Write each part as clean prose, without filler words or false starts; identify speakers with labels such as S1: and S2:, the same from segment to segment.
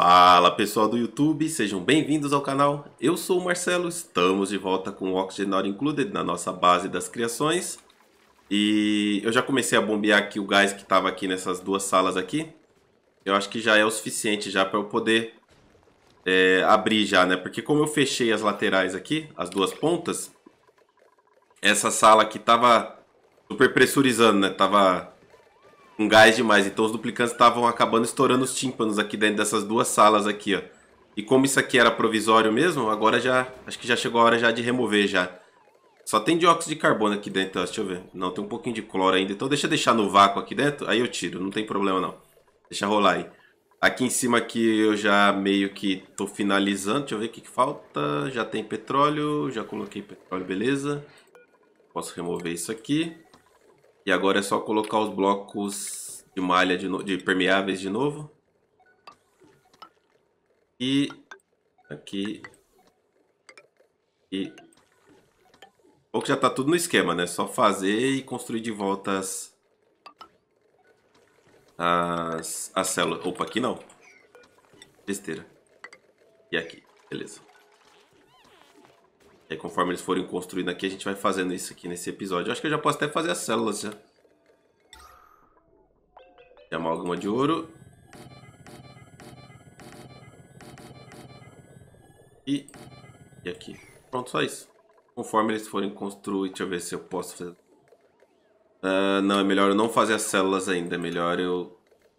S1: Fala pessoal do YouTube, sejam bem-vindos ao canal. Eu sou o Marcelo, estamos de volta com o Oxygen Not Included na nossa base das criações. E eu já comecei a bombear aqui o gás que estava aqui nessas duas salas aqui. Eu acho que já é o suficiente já para eu poder abrir já, né? Porque como eu fechei as laterais aqui, as duas pontas, essa sala aqui tava super pressurizando, né? Tava com gás demais, então os duplicantes estavam acabando estourando os tímpanos aqui dentro dessas duas salas aqui, ó. E como isso aqui era provisório mesmo, agora já, acho que já chegou a hora já de remover já. Só tem dióxido de carbono aqui dentro, ó, deixa eu ver. Não, tem um pouquinho de cloro ainda, então deixa eu deixar no vácuo aqui dentro, aí eu tiro, não tem problema não. Deixa rolar aí. Aqui em cima aqui eu já meio que tô finalizando, deixa eu ver o que falta. Já tem petróleo, já coloquei petróleo, beleza. Posso remover isso aqui. E agora é só colocar os blocos de malha de permeáveis de novo. E aqui. E bom que já tá tudo no esquema, né? Só fazer e construir de volta as células. Opa, aqui não. Besteira. E aqui, beleza. E aí, conforme eles forem construindo aqui, a gente vai fazendo isso aqui nesse episódio. Eu acho que eu já posso até fazer as células já. De amálgama de ouro. E aqui. Pronto, só isso. Conforme eles forem construir, deixa eu ver se eu posso fazer. Não, é melhor eu não fazer as células ainda. É melhor eu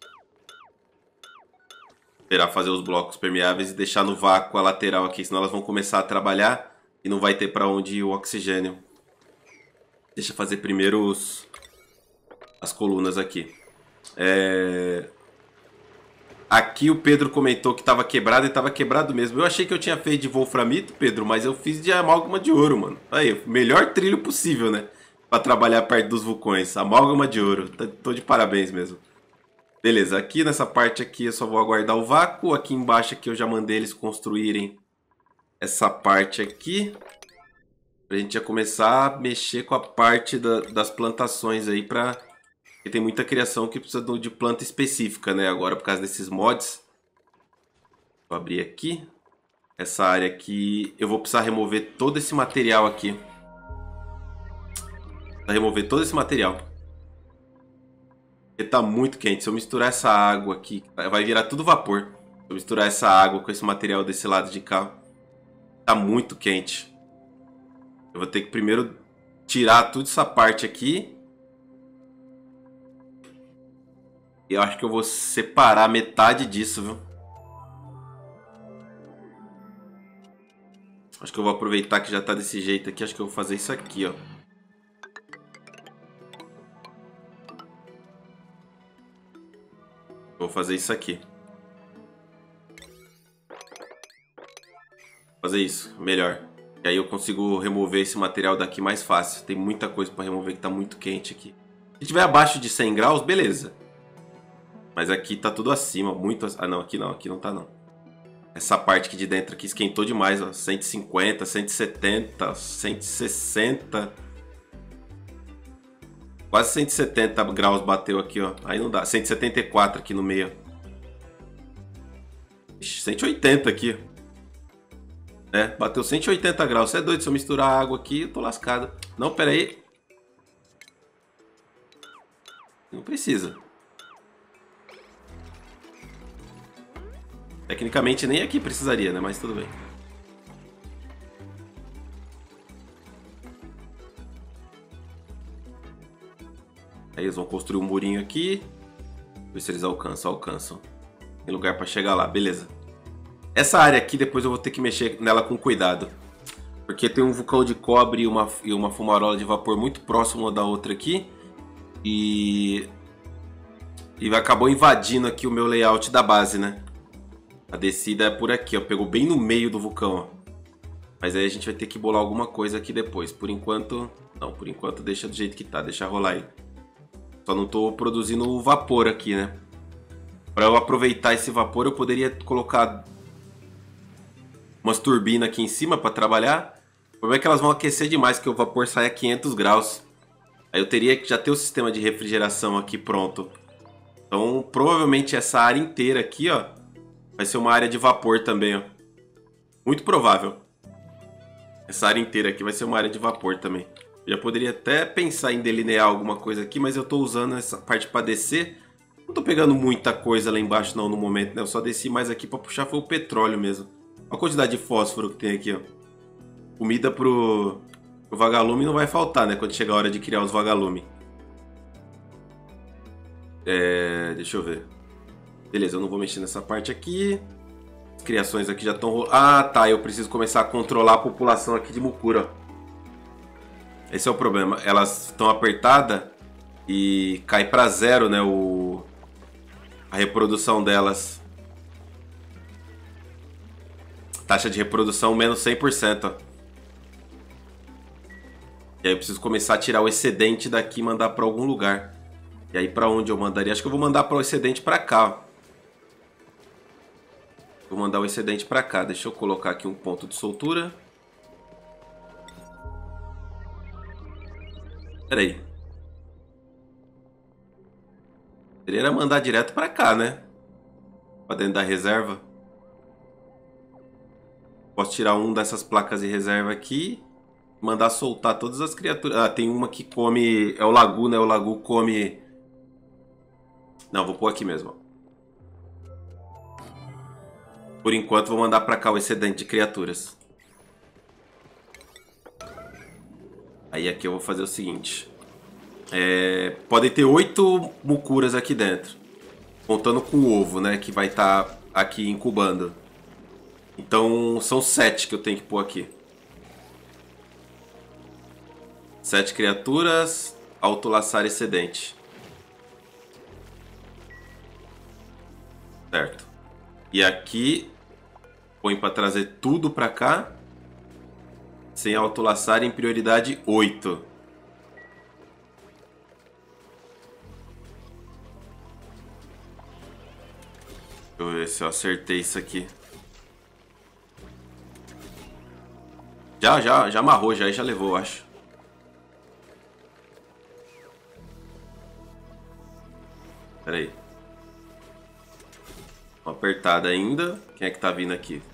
S1: esperar fazer os blocos permeáveis e deixar no vácuo a lateral aqui. Senão elas vão começar a trabalhar e não vai ter para onde ir o oxigênio. Deixa eu fazer primeiro as colunas aqui. Aqui o Pedro comentou que estava quebrado e estava quebrado mesmo. Eu achei que eu tinha feito de wolframito, Pedro, mas eu fiz de amálgama de ouro, mano. Aí, melhor trilho possível, né? Pra trabalhar perto dos vulcões. Amálgama de ouro. Tô de parabéns mesmo. Beleza, aqui nessa parte aqui eu só vou aguardar o vácuo. Aqui embaixo aqui eu já mandei eles construírem essa parte aqui. Pra gente já começar a mexer com a parte das plantações aí pra... Porque tem muita criação que precisa de planta específica, né? Agora por causa desses mods. Vou abrir aqui. Essa área aqui eu vou precisar remover todo esse material aqui. Pra remover todo esse material. Porque tá muito quente. Se eu misturar essa água aqui, vai virar tudo vapor. Se eu misturar essa água com esse material desse lado de cá, tá muito quente. Eu vou ter que primeiro tirar toda essa parte aqui. E eu acho que eu vou separar metade disso, viu? Acho que eu vou aproveitar que já tá desse jeito aqui. Acho que eu vou fazer isso aqui, ó. Vou fazer isso aqui. Fazer isso, melhor. E aí eu consigo remover esse material daqui mais fácil. Tem muita coisa para remover que tá muito quente aqui. Se tiver abaixo de 100 graus, beleza. Mas aqui tá tudo acima, muito... Ah, não, aqui não tá não. Essa parte aqui de dentro aqui esquentou demais, ó. 150, 170, 160... Quase 170 graus bateu aqui, ó. Aí não dá. 174 aqui no meio. Ixi, 180 aqui. Bateu 180 graus. Você é doido, se eu misturar água aqui, eu tô lascado. Não, pera aí. Não precisa. Tecnicamente nem aqui precisaria, né? Mas tudo bem. Aí eles vão construir um murinho aqui. Ver se eles alcançam. Tem lugar pra chegar lá, beleza. Essa área aqui depois eu vou ter que mexer nela com cuidado. Porque tem um vulcão de cobre e uma fumarola de vapor muito próximo uma da outra aqui. E acabou invadindo aqui o meu layout da base, né? A descida é por aqui, ó. Pegou bem no meio do vulcão, ó. Mas aí a gente vai ter que bolar alguma coisa aqui depois. Por enquanto... Não, por enquanto deixa do jeito que tá. Deixa rolar aí. Só não tô produzindo o vapor aqui, né? Para eu aproveitar esse vapor, eu poderia colocar umas turbinas aqui em cima para trabalhar. O problema é que elas vão aquecer demais, porque o vapor sai a 500 graus. Aí eu teria que já ter o sistema de refrigeração aqui pronto. Então, provavelmente essa área inteira aqui, ó, Vai ser uma área de vapor também, ó. Muito provável. Essa área inteira aqui vai ser uma área de vapor também. Já poderia até pensar em delinear alguma coisa aqui, mas eu tô usando essa parte para descer. Não tô pegando muita coisa lá embaixo não no momento, né? Eu só desci mais aqui para puxar foi o petróleo mesmo. Olha a quantidade de fósforo que tem aqui, ó. Comida pro vagalume não vai faltar, né? Quando chegar a hora de criar os vagalumes. Deixa eu ver. Beleza, eu não vou mexer nessa parte aqui. As criações aqui já estão... Ah, tá. Eu preciso começar a controlar a população aqui de Mukura. Esse é o problema. Elas estão apertadas e cai pra zero, né? A reprodução delas. Taxa de reprodução menos 100%, ó. E aí eu preciso começar a tirar o excedente daqui e mandar pra algum lugar. E aí pra onde eu mandaria? Acho que eu vou mandar para o excedente pra cá, ó. Vou mandar o excedente pra cá. Deixa eu colocar aqui um ponto de soltura. Pera aí. Seria mandar direto pra cá, né? Pra dentro da reserva. Posso tirar um dessas placas de reserva aqui. Mandar soltar todas as criaturas. Ah, tem uma que come... É o Lagu, né? O Lagu come... Não, vou pôr aqui mesmo. Por enquanto, vou mandar pra cá o excedente de criaturas. Aí aqui eu vou fazer o seguinte. Podem ter 8 mucuras aqui dentro. Contando com o ovo, né? Que vai estar aqui incubando. Então, são 7 que eu tenho que pôr aqui. 7 criaturas. Autolaçar excedente. Certo. E aqui, põe para trazer tudo para cá. Sem autolaçar em prioridade 8. Deixa eu ver se eu acertei isso aqui. Já amarrou, já levou, eu acho. Pera aí. Uma apertada ainda. Quem é que tá vindo aqui?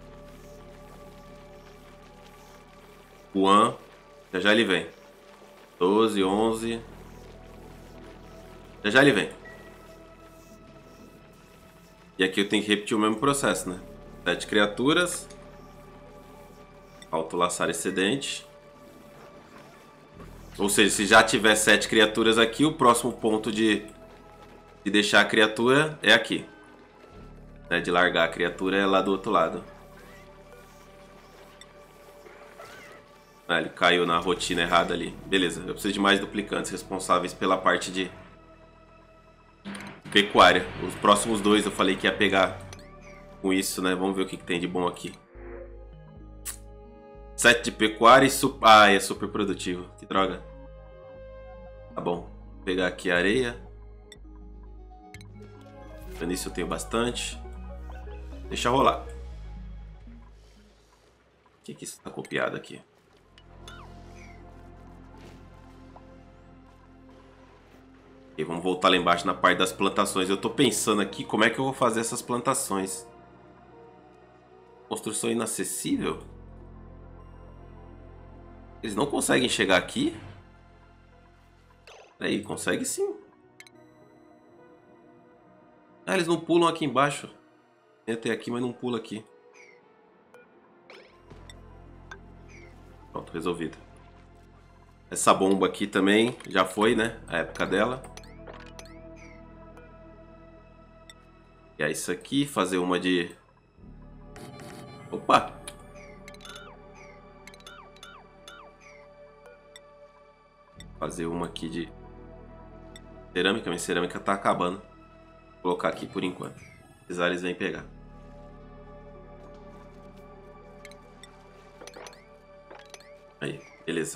S1: Juan. Já ele vem. 12, 11. Já ele vem. E aqui eu tenho que repetir o mesmo processo, né? 7 criaturas. Autolaçar excedente. Ou seja, se já tiver 7 criaturas aqui, o próximo ponto de deixar a criatura é aqui. Né? De largar a criatura é lá do outro lado. Ah, ele caiu na rotina errada ali. Beleza, eu preciso de mais duplicantes responsáveis pela parte de pecuária. Os próximos 2 eu falei que ia pegar com isso, né? Vamos ver o que tem de bom aqui. 7 de pecuária e... Ah, é super produtivo. Que droga. Tá bom. Vou pegar aqui a areia. Nisso eu tenho bastante. Deixa rolar. O que isso tá copiado aqui? E vamos voltar lá embaixo na parte das plantações. Eu tô pensando aqui como é que eu vou fazer essas plantações. Construção inacessível? Eles não conseguem chegar aqui? Peraí, consegue sim. Ah, eles não pulam aqui embaixo. Tem até aqui, mas não pula aqui. Pronto, resolvido. Essa bomba aqui também já foi, né? A época dela. E é isso aqui, fazer uma de... Opa! Fazer uma aqui de cerâmica. Minha cerâmica tá acabando. Vou colocar aqui por enquanto. Se precisar, eles vêm pegar. Aí, beleza.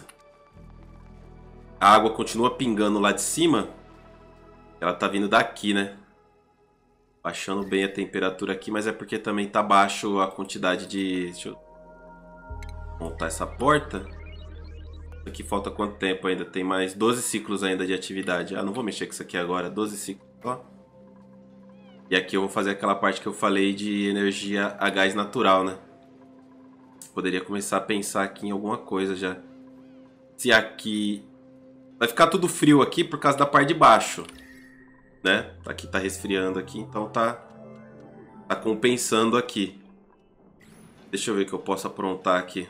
S1: A água continua pingando lá de cima. Ela tá vindo daqui, né? Baixando bem a temperatura aqui, mas é porque também tá baixo a quantidade de... Deixa eu montar essa porta. Aqui falta quanto tempo ainda? Tem mais 12 ciclos ainda de atividade. Ah, não vou mexer com isso aqui agora. 12 ciclos só. E aqui eu vou fazer aquela parte que eu falei de energia a gás natural, né? Poderia começar a pensar aqui em alguma coisa já. Se aqui... Vai ficar tudo frio aqui por causa da parte de baixo, né? Aqui tá resfriando aqui, então tá compensando aqui. Deixa eu ver o que eu posso aprontar aqui.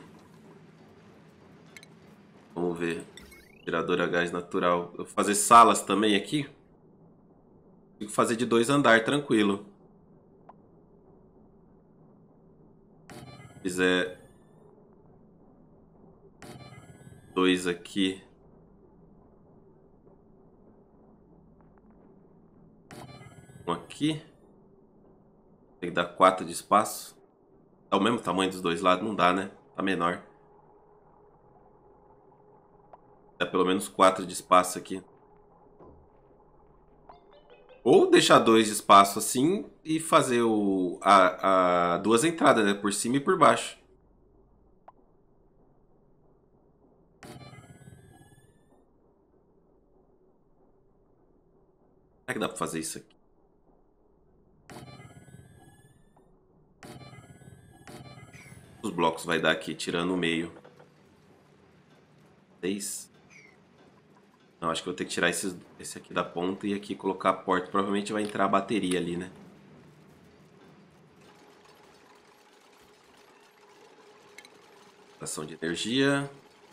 S1: Vamos ver. Gerador a gás natural. Eu vou fazer salas também aqui. Consigo fazer de 2 andares, tranquilo. Se fizer 2 aqui. Um aqui. Tem que dar 4 de espaço. É o mesmo tamanho dos dois lados? Não dá, né? Tá menor. Dá pelo menos 4 de espaço aqui. Ou deixar 2 de espaço assim e fazer duas entradas, né? Por cima e por baixo. Como é que dá pra fazer isso aqui? Os blocos vai dar aqui, tirando o meio. 6. Não, acho que eu vou ter que tirar esse aqui da ponta e aqui colocar a porta. Provavelmente vai entrar a bateria ali, né? Ação de energia.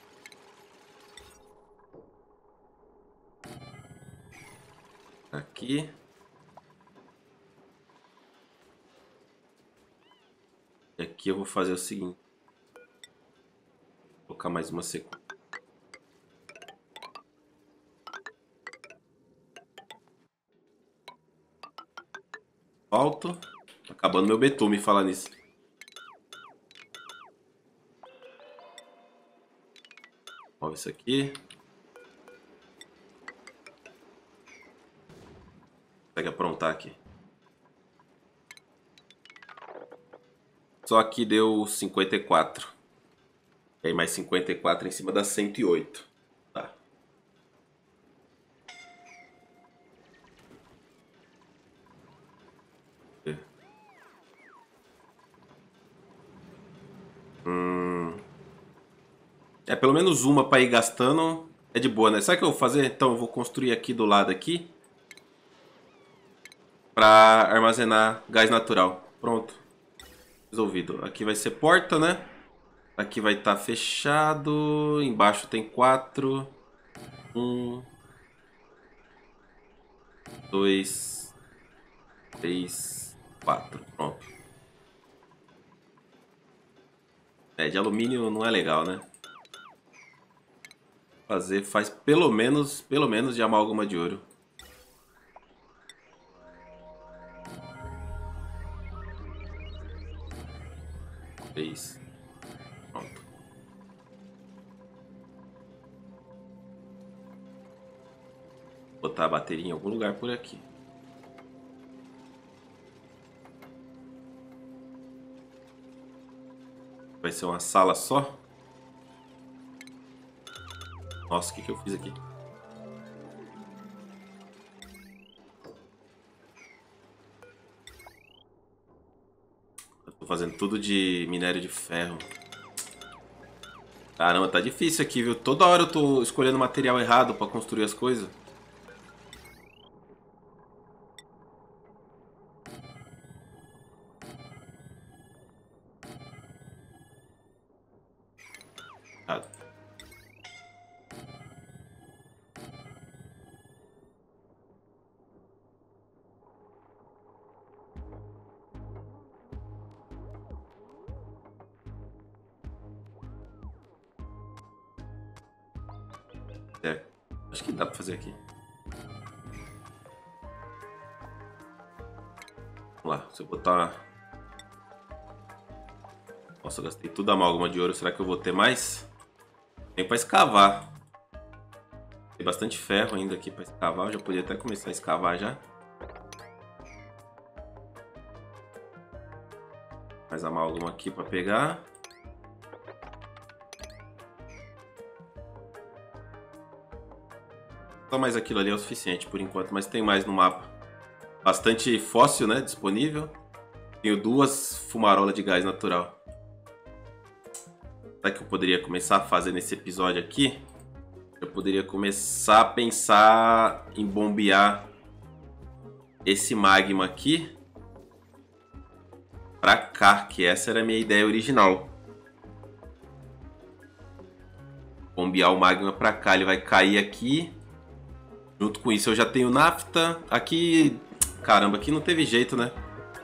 S1: Aqui. E aqui eu vou fazer o seguinte. Vou colocar mais uma sequência. Alto. Tá acabando meu betume falar nisso. Move isso aqui. Consegue aprontar aqui. Só aqui deu 54. E aí mais 54 em cima da 108. Tá. É, pelo menos uma para ir gastando é de boa, né? Sabe o que eu vou fazer? Então eu vou construir aqui do lado aqui para armazenar gás natural. Pronto. Resolvido. Aqui vai ser porta, né? Aqui vai estar fechado. Embaixo tem 4. 1, 2, 3, 4. Pronto. É, de alumínio não é legal, né? Faz pelo menos de amálgama de ouro. Fez. Pronto. Vou botar a bateria em algum lugar por aqui. Vai ser uma sala só. Nossa, o que eu fiz aqui? Eu tô fazendo tudo de minério de ferro. Caramba, tá difícil aqui, viu? Toda hora eu tô escolhendo material errado pra construir as coisas. Errado. É, acho que dá pra fazer aqui. Vamos lá, se eu botar... Nossa, eu gastei tudo a amálgama de ouro. Será que eu vou ter mais? Tem pra escavar. Tem bastante ferro ainda aqui pra escavar. Eu já podia até começar a escavar já. Mais amálgama aqui pra pegar. Só mais aquilo ali é o suficiente por enquanto, mas tem mais no mapa. Bastante fóssil, né? Disponível. Tenho 2 fumarolas de gás natural. Sabe o que eu poderia começar a fazer nesse episódio aqui? Eu poderia começar a pensar em bombear esse magma aqui pra cá, que essa era a minha ideia original. Bombear o magma pra cá, ele vai cair aqui. Junto com isso eu já tenho nafta. Aqui, caramba, aqui não teve jeito, né?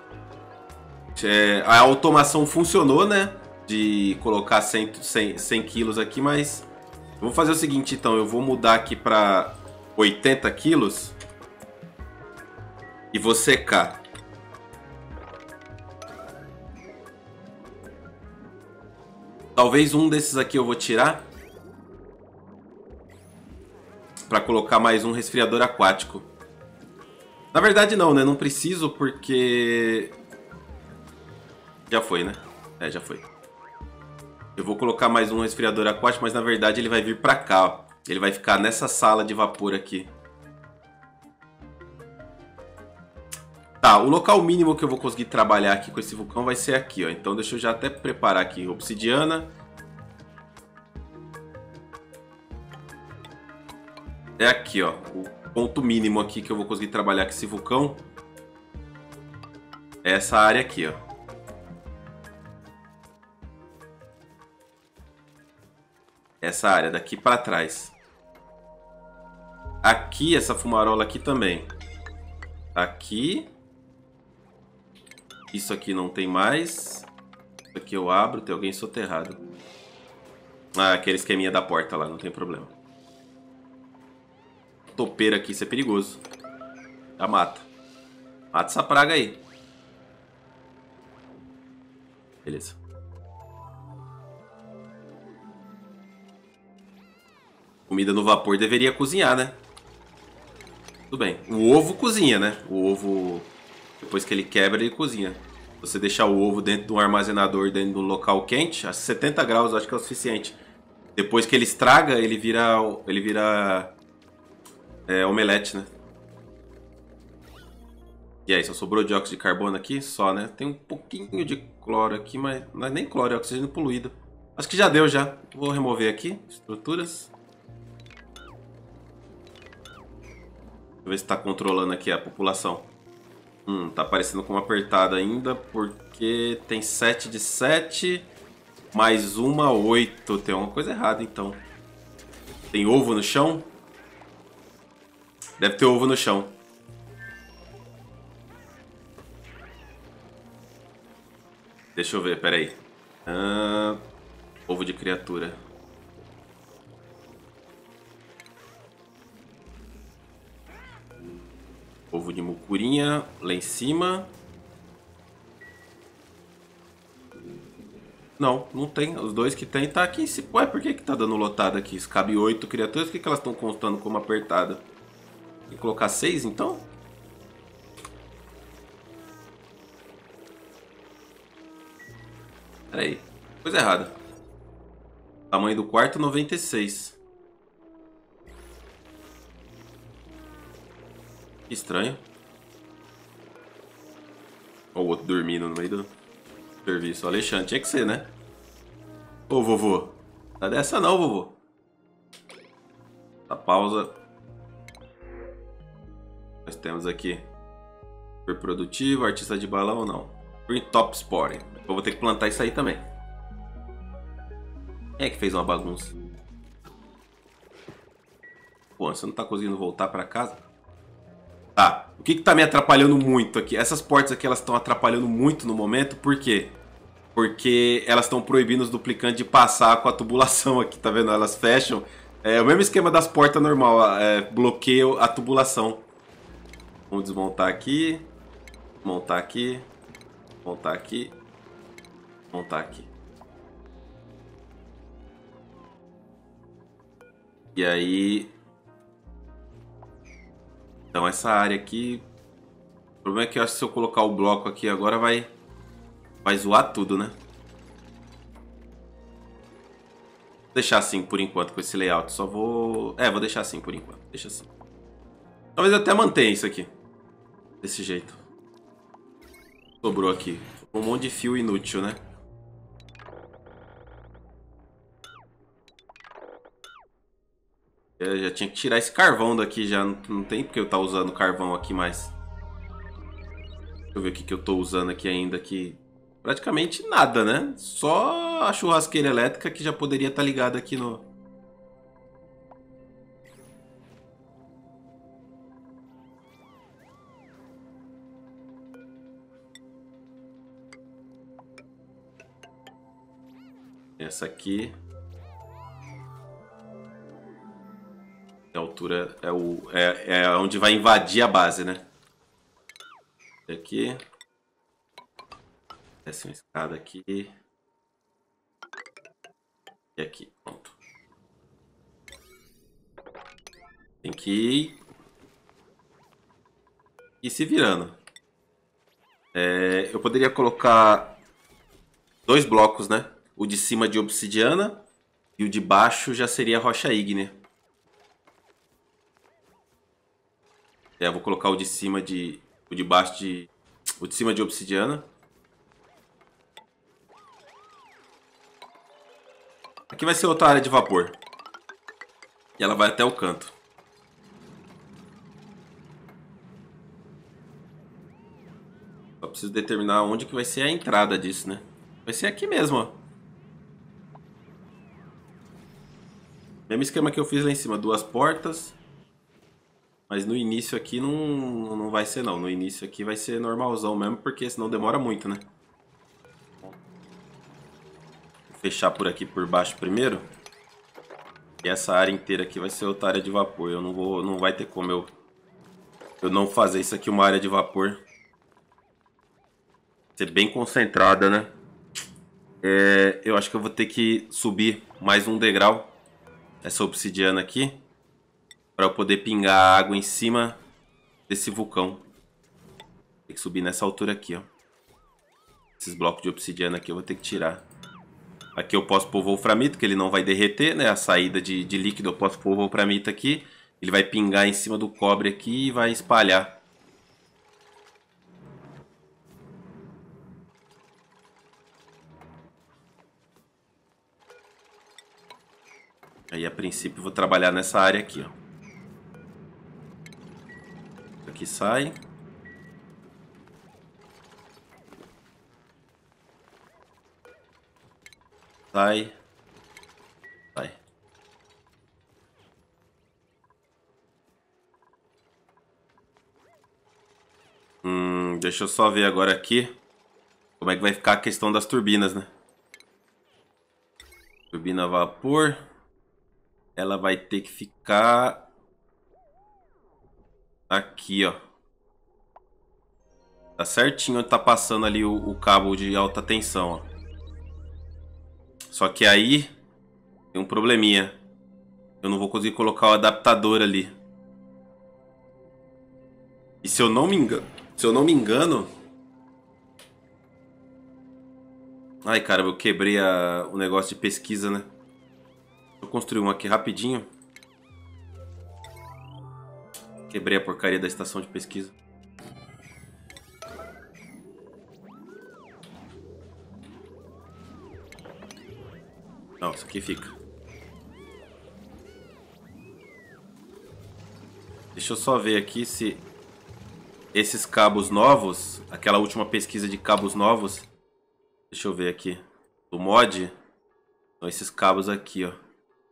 S1: A automação funcionou, né? De colocar 100 quilos aqui, mas... Eu vou fazer o seguinte, então. Eu vou mudar aqui pra 80 quilos. E vou secar. Talvez um desses aqui eu vou tirar. Pra colocar mais um resfriador aquático. Na verdade não, né? Não preciso porque... Já foi, né? É, já foi. Eu vou colocar mais um resfriador aquático, mas na verdade ele vai vir pra cá, ó. Ele vai ficar nessa sala de vapor aqui. Tá, o local mínimo que eu vou conseguir trabalhar aqui com esse vulcão vai ser aqui, ó. Então deixa eu já até preparar aqui obsidiana. É aqui, ó. O ponto mínimo aqui que eu vou conseguir trabalhar com esse vulcão. É essa área aqui, ó. Essa área daqui para trás. Aqui, essa fumarola aqui também. Aqui. Isso aqui não tem mais. Isso aqui eu abro, tem alguém soterrado. Ah, aquele esqueminha da porta lá, não tem problema. Topeira aqui, isso é perigoso. Já mata. Mata essa praga aí. Beleza. Comida no vapor deveria cozinhar, né? Tudo bem. O ovo cozinha, né? O ovo, depois que ele quebra, ele cozinha. Se você deixar o ovo dentro de um armazenador, dentro de um local quente, a 70 graus, acho que é o suficiente. Depois que ele estraga, ele vira omelete, né? E aí, só sobrou dióxido de carbono aqui? Só, né? Tem um pouquinho de cloro aqui, mas não é nem cloro, é oxigênio poluído. Acho que já deu, já. Vou remover aqui. Estruturas. Deixa eu ver se tá controlando aqui a população. Tá aparecendo como apertado ainda, porque tem 7 de 7, mais uma 8. Tem alguma coisa errada, então. Tem ovo no chão? Deve ter ovo no chão. Deixa eu ver, peraí. Ovo de criatura. Ovo de mucurinha lá em cima. Não, não tem. Os dois que tem tá aqui em cima. Ué, por que que tá dando lotado aqui? Se cabe 8 criaturas, por que que elas estão contando como apertada? Tem que colocar 6 então? Pera aí. Coisa errada. Tamanho do quarto 96. Que estranho. Olha o outro dormindo no meio do serviço. O Alexandre, tinha que ser, né? Ô, vovô. Tá dessa não, vovô. A pausa. Nós temos aqui. Super produtivo, artista de balão, não. Green Top Spore. Eu vou ter que plantar isso aí também. Quem é que fez uma bagunça? Pô, você não tá conseguindo voltar pra casa? Tá, o que que tá me atrapalhando muito aqui? Essas portas aqui, elas estão atrapalhando muito no momento, por quê? Porque elas estão proibindo os duplicantes de passar com a tubulação aqui, tá vendo? Elas fecham. É o mesmo esquema das portas normal, bloqueio a tubulação. Vamos desmontar aqui. Montar aqui. Montar aqui. Montar aqui. E aí... Então essa área aqui... O problema é que eu acho que se eu colocar o bloco aqui agora vai zoar tudo, né? Vou deixar assim por enquanto com esse layout. Só vou... vou deixar assim por enquanto. Deixa assim. Talvez eu até mantenha isso aqui. Desse jeito. Sobrou aqui. Um monte de fio inútil, né? Eu já tinha que tirar esse carvão daqui já. Não tem porque eu estar usando carvão aqui mais. Deixa eu ver o que eu tô usando aqui ainda. Aqui. Praticamente nada, né? Só a churrasqueira elétrica que já poderia estar ligada aqui no... Essa aqui. A altura é onde vai invadir a base, né? Aqui. Desce uma escada aqui. E aqui, pronto. Tem que ir se virando. Eu poderia colocar 2 blocos, né? O de cima de obsidiana e o de baixo já seria rocha ígnea. Vou colocar o de cima de... O de baixo de... O de cima de obsidiana. Aqui vai ser outra área de vapor. E ela vai até o canto. Só preciso determinar onde que vai ser a entrada disso, né? Vai ser aqui mesmo, ó. Mesmo esquema que eu fiz lá em cima. 2 portas. Mas no início aqui não vai ser não. No início aqui vai ser normalzão mesmo, porque senão demora muito, né? Vou fechar por aqui por baixo primeiro. E essa área inteira aqui vai ser outra área de vapor. Não vai ter como eu não fazer isso aqui uma área de vapor. Ser bem concentrada, né? Eu acho que eu vou ter que subir mais um degrau. Essa obsidiana aqui. Para eu poder pingar água em cima desse vulcão. Tem que subir nessa altura aqui, ó. Esses blocos de obsidiana aqui eu vou ter que tirar. Aqui eu posso pôr wolframito, que ele não vai derreter, né? A saída de líquido eu posso pôr wolframito aqui. Ele vai pingar em cima do cobre aqui e vai espalhar. Aí a princípio eu vou trabalhar nessa área aqui, ó. Aqui sai. Sai. Sai. Deixa eu só ver agora aqui como é que vai ficar a questão das turbinas, né? Turbina a vapor. Ela vai ter que ficar aqui, ó. Tá certinho onde tá passando ali o cabo de alta tensão, ó. Só que aí tem um probleminha. Eu não vou conseguir colocar o adaptador ali. E se eu não me engano... Ai, cara, eu quebrei o negócio de pesquisa, né? Vou construir um aqui rapidinho. Quebrei a porcaria da estação de pesquisa. Não, isso aqui fica. Deixa eu só ver aqui se esses cabos novos, aquela última pesquisa de cabos novos, deixa eu ver aqui, do mod, são esses cabos aqui, ó.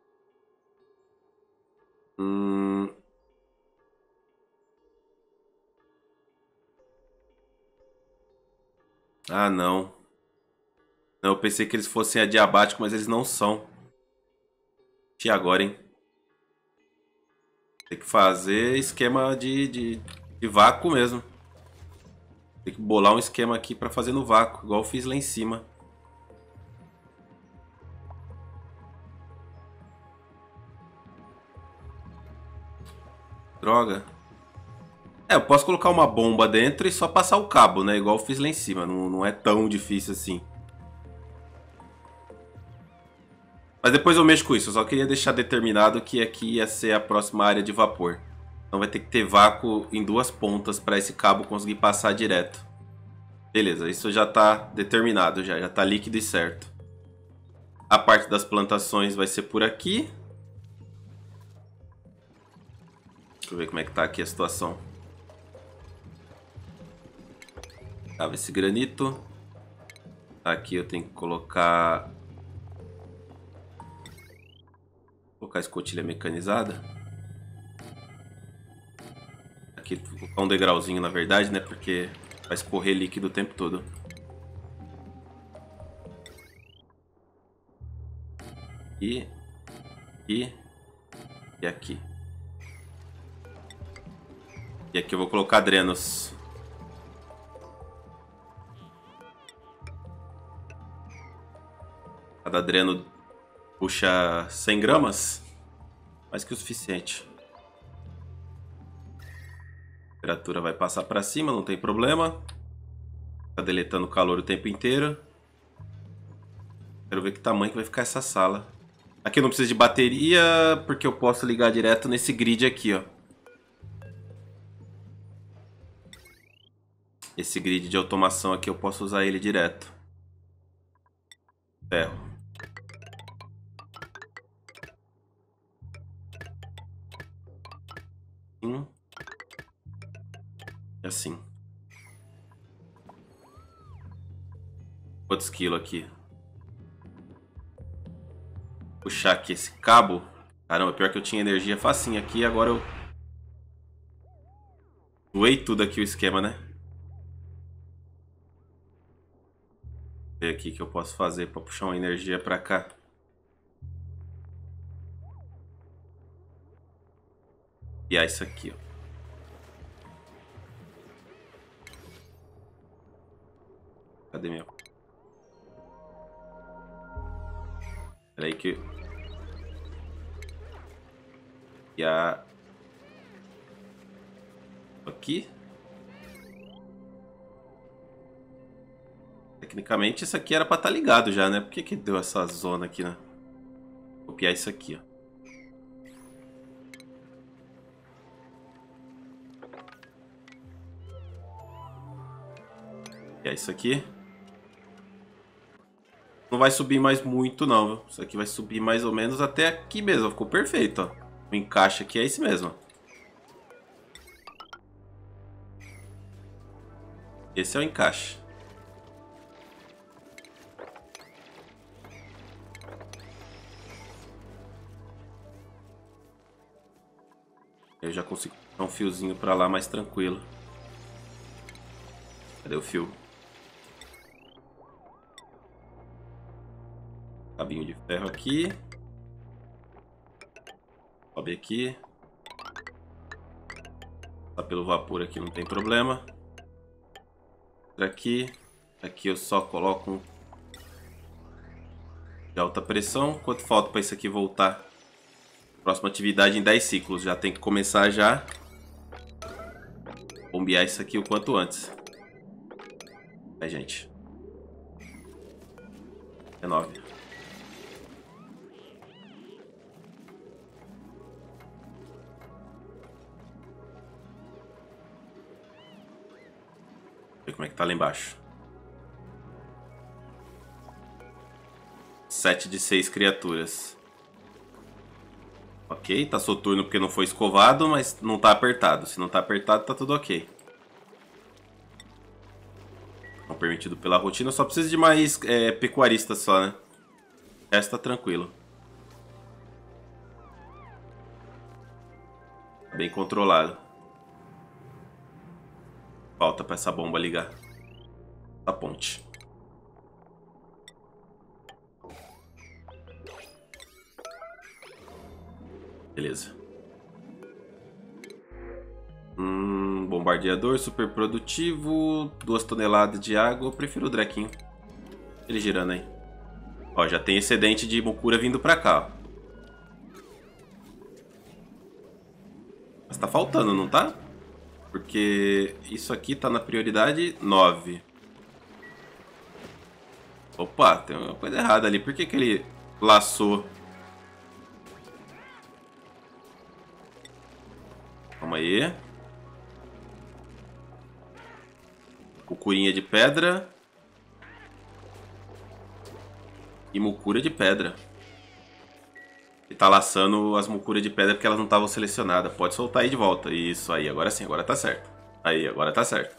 S1: Ah, não. Não, eu pensei que eles fossem adiabáticos, mas eles não são. E agora, hein? Tem que fazer esquema de vácuo mesmo. Tem que bolar um esquema aqui pra fazer no vácuo, igual eu fiz lá em cima. Droga. Eu posso colocar uma bomba dentro e só passar o cabo, né? Igual eu fiz lá em cima. Não é tão difícil assim. Mas depois eu mexo com isso. Eu só queria deixar determinado que aqui ia ser a próxima área de vapor. Então vai ter que ter vácuo em duas pontas para esse cabo conseguir passar direto. Beleza, isso já está determinado, já está líquido e certo. A parte das plantações vai ser por aqui. Deixa eu ver como é que tá aqui a situação. Tava esse granito. Aqui eu tenho que colocar escotilha mecanizada. Aqui vou colocar um degrauzinho na verdade, né? Porque vai escorrer líquido o tempo todo. E aqui. E aqui eu vou colocar drenos. Cada dreno puxa 100 gramas. Mais que o suficiente. A temperatura vai passar para cima, não tem problema. Tá deletando calor o tempo inteiro. Quero ver que tamanho que vai ficar essa sala. Aqui eu não preciso de bateria, porque eu posso ligar direto nesse grid aqui, ó. Esse grid de automação aqui eu posso usar ele direto. Ferro. Assim. Quantos quilos aqui? Puxar aqui esse cabo. Caramba, pior que eu tinha energia facinho aqui. Agora eu doei tudo aqui o esquema, né? Vou ver aqui o que eu posso fazer para puxar uma energia para cá. E é isso aqui, ó. Cadê minha... Espera aí que... E a... Aqui. Tecnicamente isso aqui era pra estar ligado já, né? Por que que deu essa zona aqui, né? Vou copiar isso aqui, ó. Copiar isso aqui. Não vai subir mais muito, não, viu? Isso aqui vai subir mais ou menos até aqui mesmo. Ficou perfeito, ó. O encaixe aqui é esse mesmo, ó. Esse é o encaixe. Eu já consigo dar um fiozinho pra lá mais tranquilo. Cadê o fio? Cabinho de ferro aqui. Sobe aqui. Tá pelo vapor aqui, não tem problema. Aqui. Aqui eu só coloco um de alta pressão. Quanto falta para isso aqui voltar? Próxima atividade em 10 ciclos. Já tem que começar já. Bombear isso aqui o quanto antes. Aí, gente. 19. Ver como é que tá lá embaixo. 7 de 6 criaturas. Ok, tá soturno porque não foi escovado, mas não tá apertado. Se não tá apertado, tá tudo ok. Não permitido pela rotina. Só precisa de mais pecuaristas só, né? O resto tá tranquilo. Tá bem controlado. Falta pra essa bomba ligar. A ponte. Beleza. Bombardeador super produtivo. 2 toneladas de água. Eu prefiro o Drequinho. Ele girando aí. Ó, já tem excedente de Mukura vindo pra cá, ó. Mas tá faltando, não tá? Porque isso aqui tá na prioridade 9. Opa, tem uma coisa errada ali. Por que que ele laçou? Calma aí. Mucurinha de pedra. E mucura de pedra. E tá laçando as mucuras de pedra porque elas não estavam selecionadas. Pode soltar aí de volta. Isso aí, agora sim, agora tá certo. Aí, agora tá certo.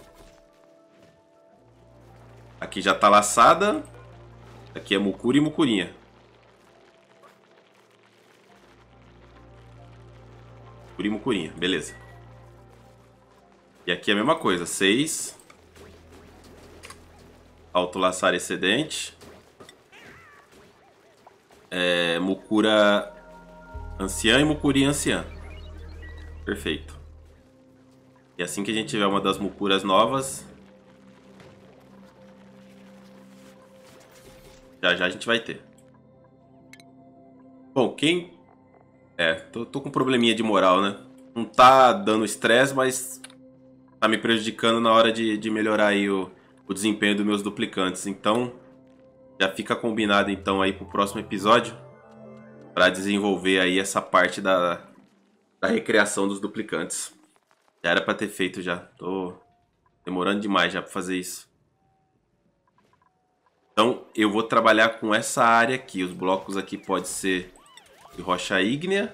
S1: Aqui já tá laçada. Aqui é mucura e mucurinha. Mucura e mucurinha, beleza. E aqui é a mesma coisa, 6. Autolaçar excedente. Mucura anciã e mucurinha anciã. Perfeito. E assim que a gente tiver uma das mucuras novas, já já a gente vai ter. Bom, quem... tô com um probleminha de moral, né? Não tá dando estresse, mas tá me prejudicando na hora de melhorar aí o desempenho dos meus duplicantes. Então, já fica combinado então aí pro próximo episódio, para desenvolver aí essa parte da recriação dos duplicantes. Já era para ter feito já. Tô demorando demais já para fazer isso. Então eu vou trabalhar com essa área aqui. Os blocos aqui pode ser de rocha ígnea.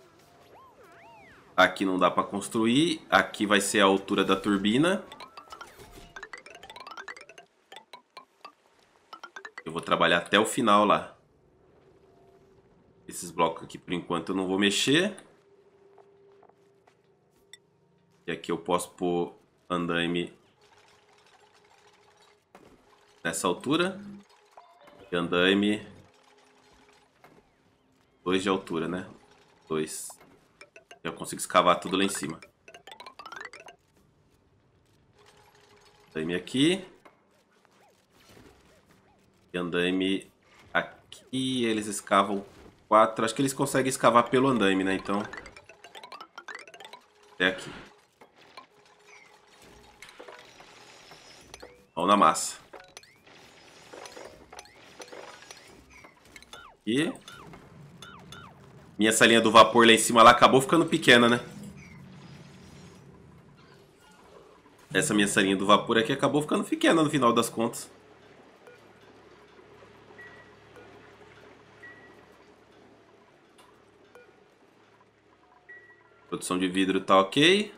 S1: Aqui não dá para construir. Aqui vai ser a altura da turbina. Eu vou trabalhar até o final lá. Esses blocos aqui por enquanto eu não vou mexer. E aqui eu posso pôr andaime nessa altura. E andaime 2 de altura, né? 2. Eu consigo escavar tudo lá em cima. Andaime aqui. E andaime aqui. Eles escavam 4. Acho que eles conseguem escavar pelo andaime, né? Então, até aqui. Vamos na massa. E minha salinha do vapor lá em cima lá acabou ficando pequena, né? Essa minha salinha do vapor aqui acabou ficando pequena no final das contas. Produção de vidro tá ok.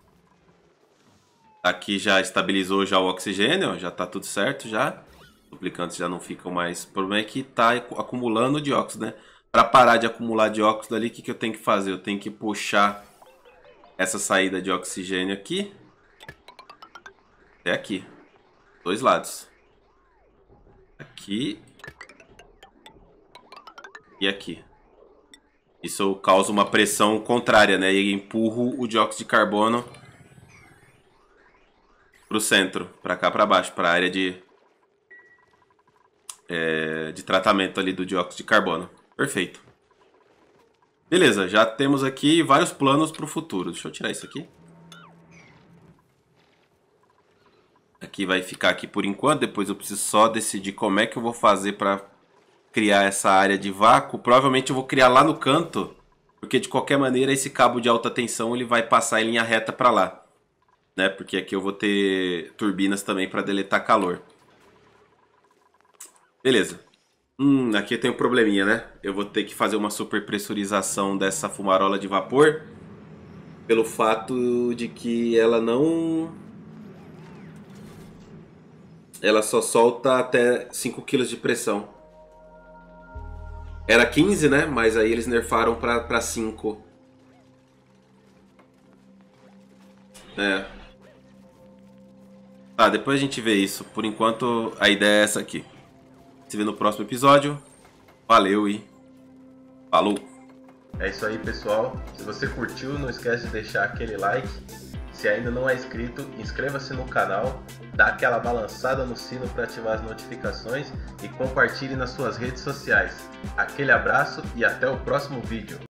S1: Aqui já estabilizou já o oxigênio, ó, já tá tudo certo já. Os duplicantes já não ficam mais... O problema é que tá acumulando dióxido, né? Para parar de acumular dióxido ali, o que eu tenho que fazer? Eu tenho que puxar essa saída de oxigênio aqui. Até aqui. 2 lados. Aqui. E aqui. Isso causa uma pressão contrária, né? E empurro o dióxido de carbono pro centro, para cá, para baixo, para a área de tratamento ali do dióxido de carbono. Perfeito. Beleza, já temos aqui vários planos para o futuro. Deixa eu tirar isso aqui. Aqui vai ficar aqui por enquanto. Depois eu preciso só decidir como é que eu vou fazer para criar essa área de vácuo. Provavelmente eu vou criar lá no canto, porque de qualquer maneira esse cabo de alta tensão ele vai passar em linha reta para lá, né? Porque aqui eu vou ter turbinas também para deletar calor. Beleza. Aqui tem um probleminha, né? Eu vou ter que fazer uma superpressurização dessa fumarola de vapor, pelo fato de que ela não... Ela só solta até 5 kg de pressão. Era 15, né? Mas aí eles nerfaram pra 5. Tá, depois a gente vê isso. Por enquanto a ideia é essa aqui. Se vê no próximo episódio. Valeu e falou!
S2: É isso aí, pessoal. Se você curtiu, não esquece de deixar aquele like. Se ainda não é inscrito, inscreva-se no canal, dá aquela balançada no sino para ativar as notificações e compartilhe nas suas redes sociais. Aquele abraço e até o próximo vídeo.